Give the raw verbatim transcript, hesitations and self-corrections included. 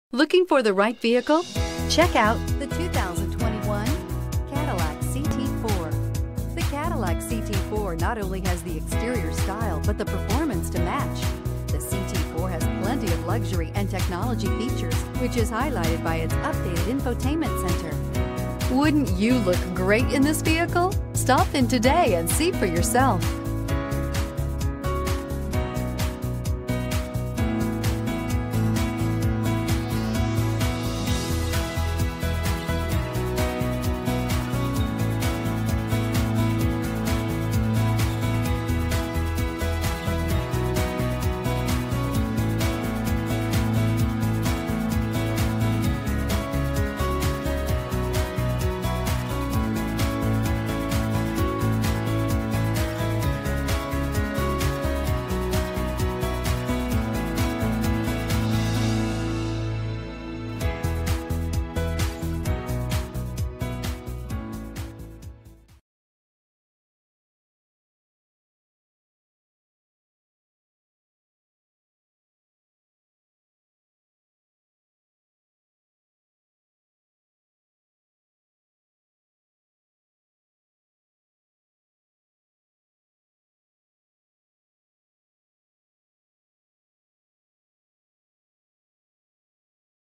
Looking for the right vehicle? Check out the two thousand twenty-one Cadillac C T four. The Cadillac C T four not only has the exterior style, but the performance to match. The C T four has plenty of luxury and technology features, which is highlighted by its updated infotainment center. Wouldn't you look great in this vehicle? Stop in today and see for yourself.